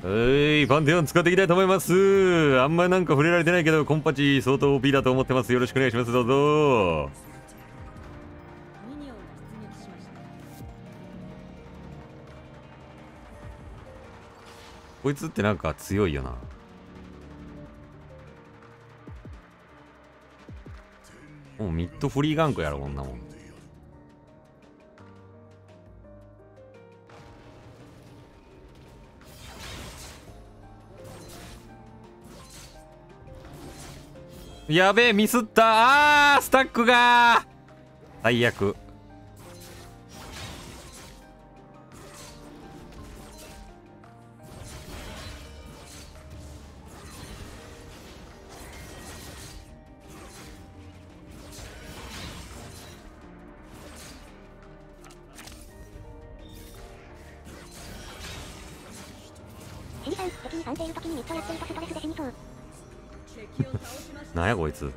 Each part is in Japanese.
パンテオン使っていきたいと思います。あんまなんか触れられてないけど、コンパチ相当 OP だと思ってます。よろしくお願いします。どうぞ。こいつってなんか強いよな。もうミッドフリーガンクやろ、こんなもん。やべえ、ミスった。スタックが最悪。 シリさん、敵に3ている時にミッドやってるとストレスで死にそう。 なんやこいつ。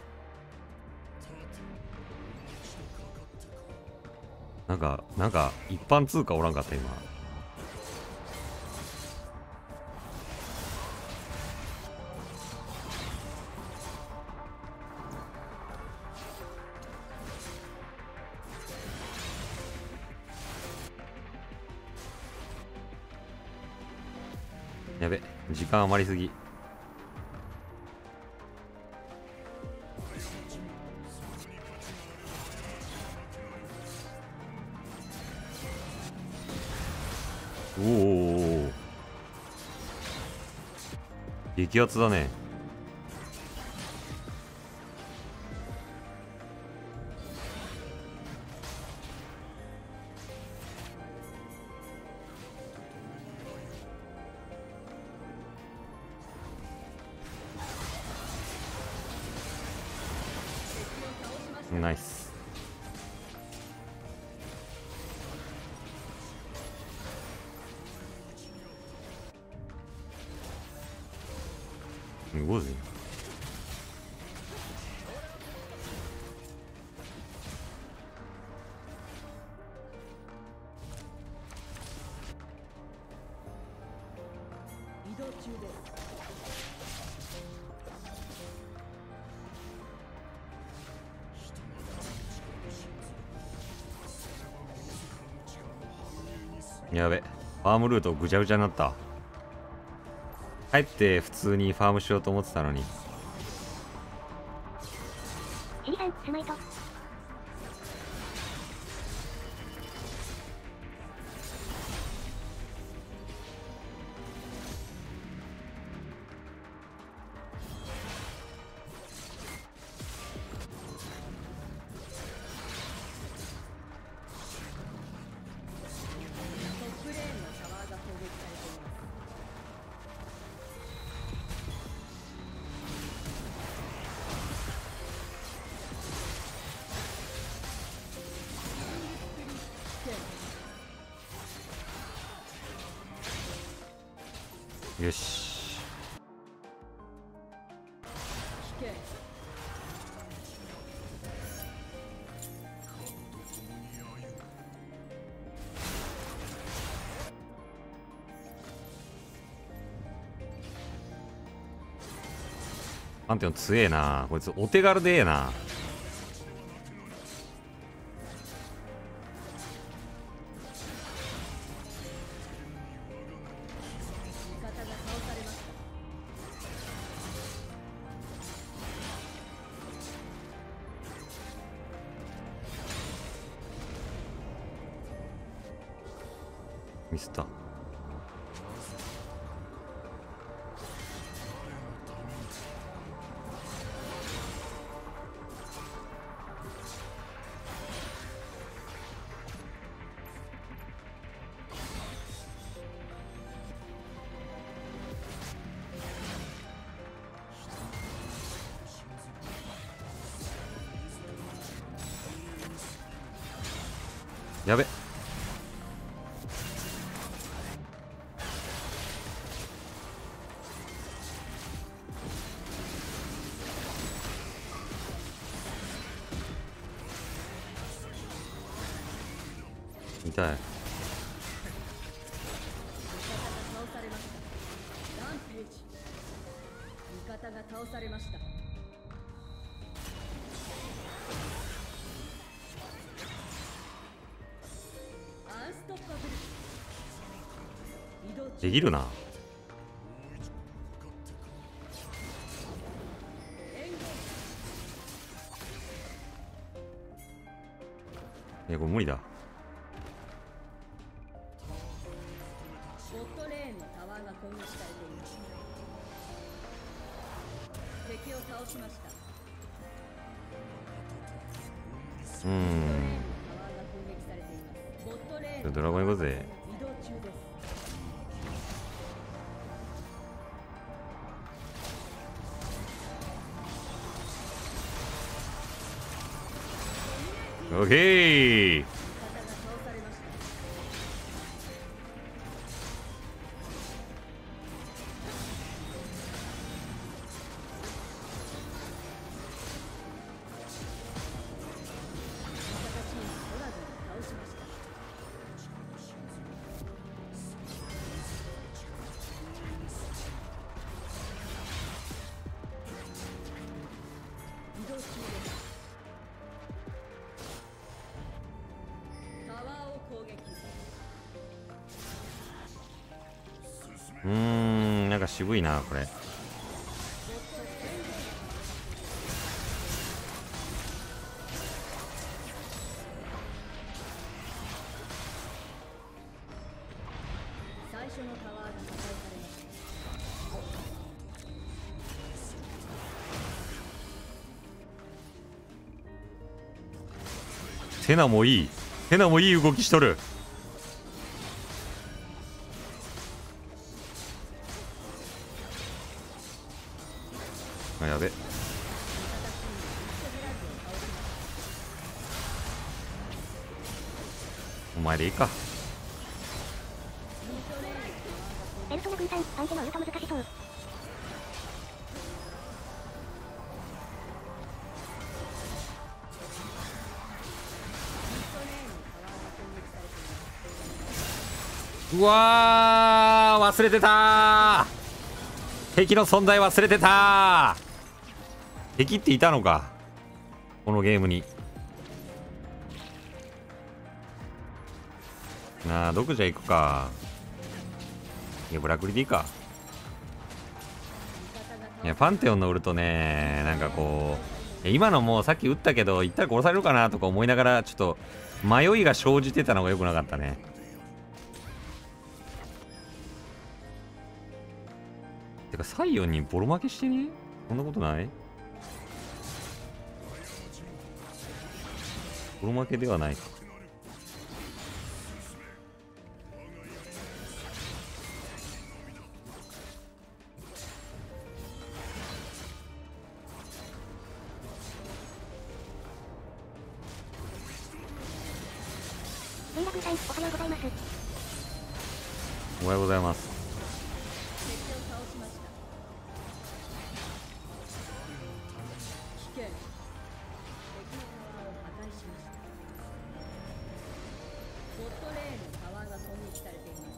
なんか一般通貨おらんかった今。やべ、時間余りすぎ。おお、激アツだね。ナイス。すごいね。 移動中です。 やべ、ファームルートぐちゃぐちゃになった。帰って普通にファームしようと思ってたのに。 シリさん、スマイト。 トップレーンのタワーが攻撃されています。 よし。 危険。 パンテオン強えな。こいつお手軽でええな。 味方が倒されました。 ミスった。やべ。痛い。 味方が倒されました。 方が倒されました。アンストッパブル。移動中。 できるな。いやこれ無理だ。 ボットレーンのタワーが攻撃されています。敵を倒しました。タワーが攻撃されています。ボットレーンドラゴン行こうぜ。 移動中です。 オッケー。 味方が倒されました。 なんか渋いなこれ。 最初のタワーが破壊されました。 セナもいい。セナもいい動きしとる。あ、やべ。お前でいいか。 ペルソナ軍団、相手のウルト難しそう。 うわー、忘れてたー。敵の存在忘れてたー。敵っていたのかこのゲームに。なあ、どこじゃ行くか。いや、ブラクリでいいか。いや、パンテオンのウルトね、なんかこう今のもうさっき撃ったけど、一体殺されるかなとか思いながら、ちょっと迷いが生じてたのが良くなかったね。てかサイオンにボロ負けしてね。そんなことない？ボロ負けではないか。 連絡隊、おはようございます。 おはようございます。 敵を倒しました。危険。敵のタワーを破壊しました。ボットレーンのタワーが攻撃されています。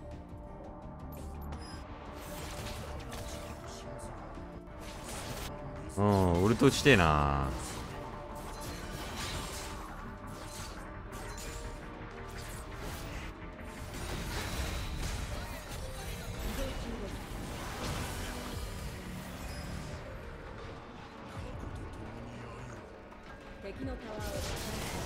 うん、ウルト打ちてえな。 敵のタワーを破壊しました。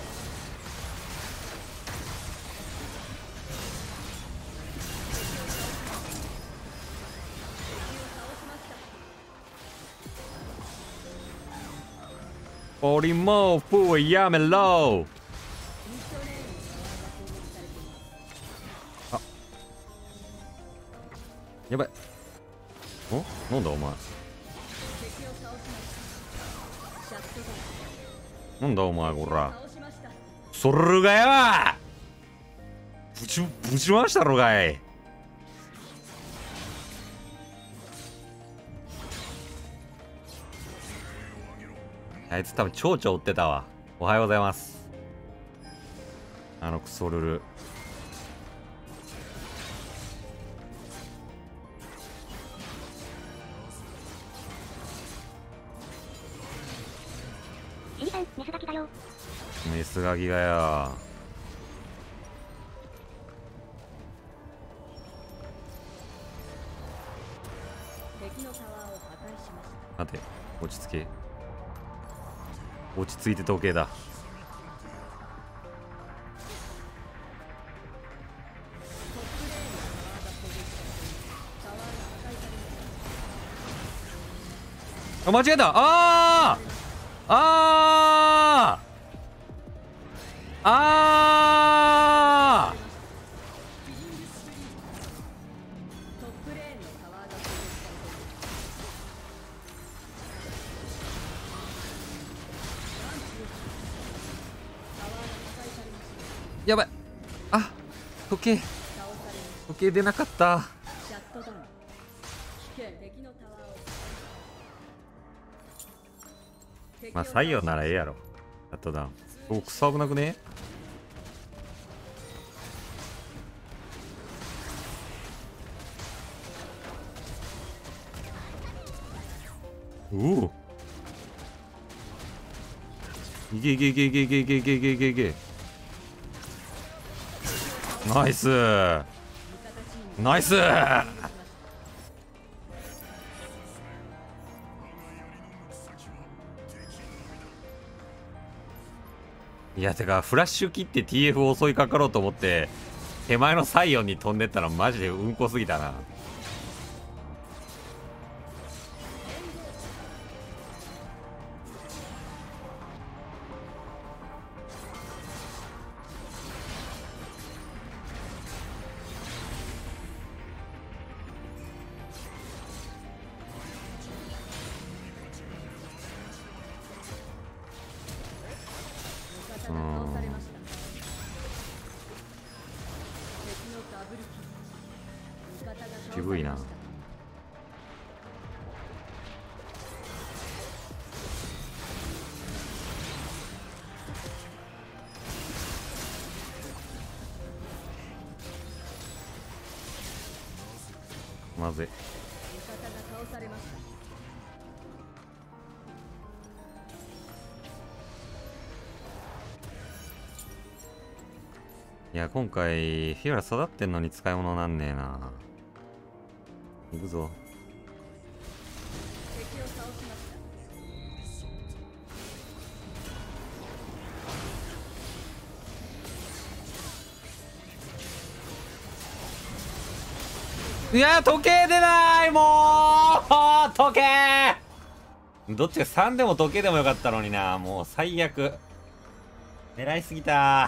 ポリモーフーやめろ。 ミッドレーンのタワーが攻撃されています。 やばい。お、なんだお前。 敵を倒しました。シャットダウン。 なんだお前こら。 倒しました。 それがやぶち回したろがい。あいつ多分蝶々追ってたわ。おはようございます。あのクソルル。 よ。 メスガキがよ。 敵のタワーを破壊しました。 待て、落ち着け。落ち着いて時計だ。あ、間違えた。あーあーあートップレーンのタワーが攻撃されている。タワーが破壊されました。 やばい。あ、時計倒されました。 時計出なかった。 シャットダウン。危険。敵のタワーを。 まあ採用ならええやろ。あとだ。お、クソ危なくね。おお。いけいけいけいけいけいけいけいけいけいけ。ナイスナイス。いや、てかフラッシュ切って TF を襲いかかろうと思って手前のサイオンに飛んでったらマジでうんこすぎたな。 味方が倒されました。敵のダブルキル。味方が倒されました。 渋いな。まずい。 味方が倒されました。 いや、今回フィオラ育ってんのに使い物なんねえな。行くぞ。 敵を倒しました。 いや、時計出ない。もう時計どっちが3でも時計でもよかったのにな。もう最悪。狙いすぎた。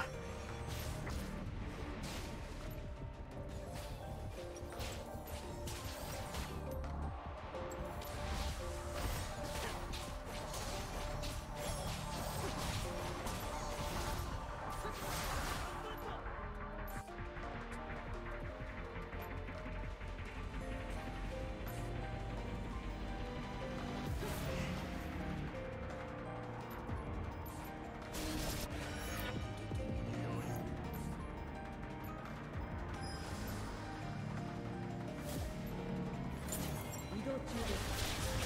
移動中です。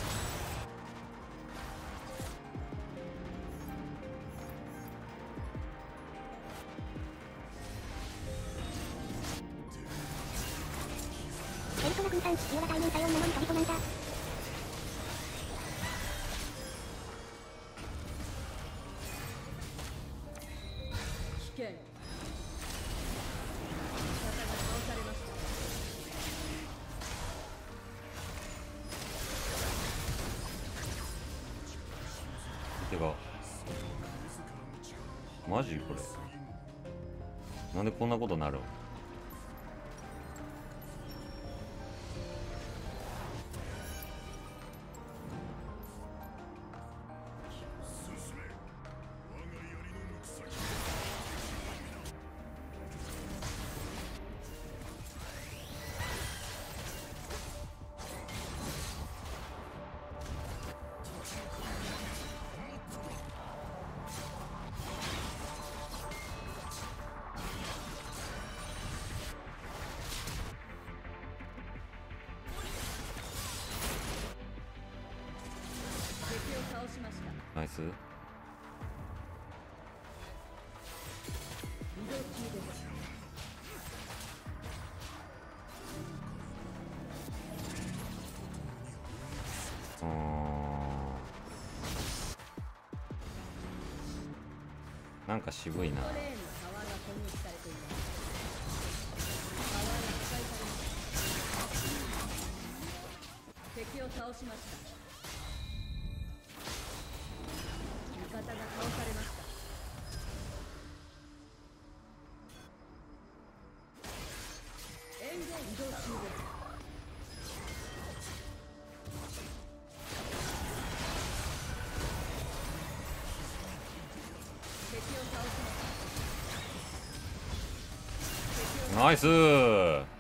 ペルソナ軍さん、フィオラ対面サイオンなのに飛び込まんだ。 危険。味方が倒されました。 てかマジこれなんでこんなことなるん。 敵を倒しました。 ナイス。 なんか渋いな。 レーンのタワーが攻撃されています。タワーが破壊されました。敵を倒しました。味方が倒されました。援護移動中です。敵を倒しました。 ナイスー。 ドラゴンの攻撃。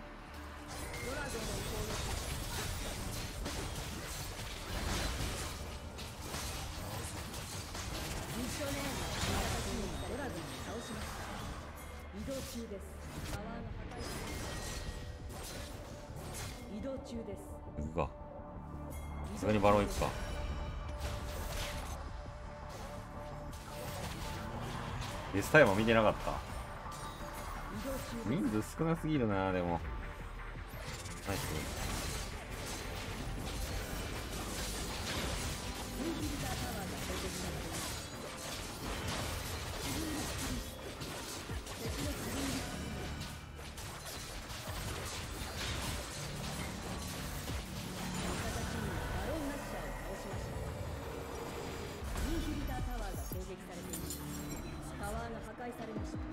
ミッショネーム味方チームがドラゴンを倒しました。移動中です。タワーが破壊されました。移動中です。 行くか。さすがにバロン行くか。ベスタイム見てなかった。 移動中です。 人数少なすぎるな。でもナイス。 インフィルタータワーが攻撃されています。敵のクリーンリスク。味方チームがバロンナッシャーを倒しました。インフィルタータワーが攻撃されています。タワーが破壊されました。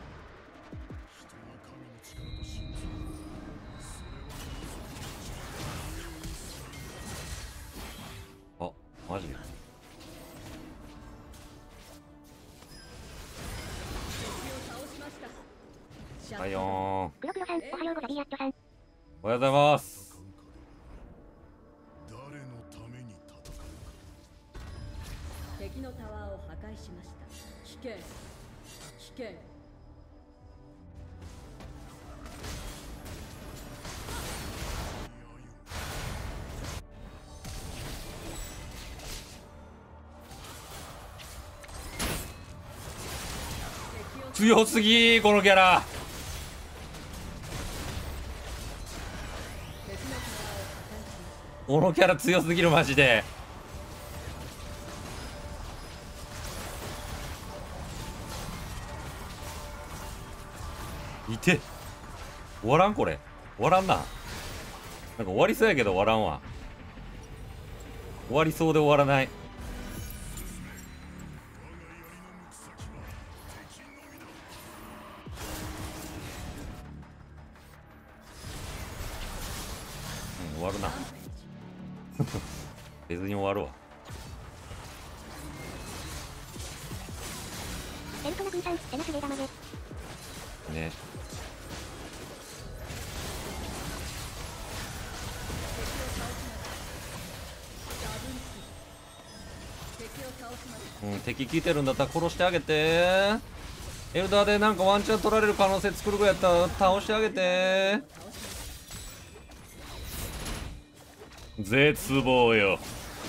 あ、マジで。 敵を倒しました。 はいよーん。 黒黒さん、おはようございやっちょさん。 おはようございます。 誰のために戦うか。 敵のタワーを破壊しました。危険。危険。敵を強すぎーこのキャラ。 敵のタワーを破壊しました。 このキャラ強すぎるマジで。いて。終わらんこれ。終わらんな。なんか終わりそうやけど終わらんわ。終わりそうで終わらない。終わるな。別に終わるわ。 エルトナ君さん、エナスレーダマゲ。 ね。うん、敵聞いてるんだったら殺してあげて。エルダーでなんかワンチャン取られる可能性作るぐらいやったら倒してあげて。絶望よ。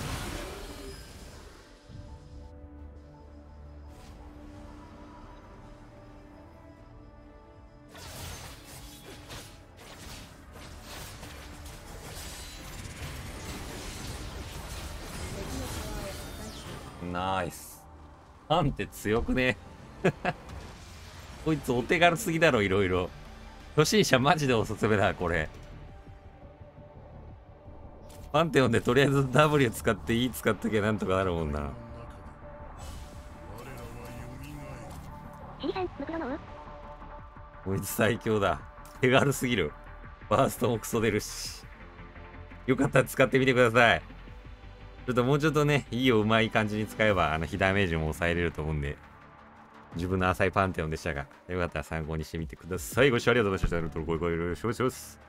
ナイス。パンって強くね。こいつお手軽すぎだろ。いろいろ初心者マジでおすすめだこれ。パンテオンでとりあえず W 使って E 使っときゃなんとかなるもんな。 シリさん、ムクロノウ。 こいつ最強だ。手軽すぎる。ファーストもクソ出るし。よかったら使ってみてください。ちょっともうちょっとね、いいをうまい感じに使えば、被ダメージも抑えれると思うんで、自分の浅いパンテオンでしたが、よかったら参考にしてみてください。ご視聴ありがとうございました。チャンネル登録、高評価よろしくお願いします。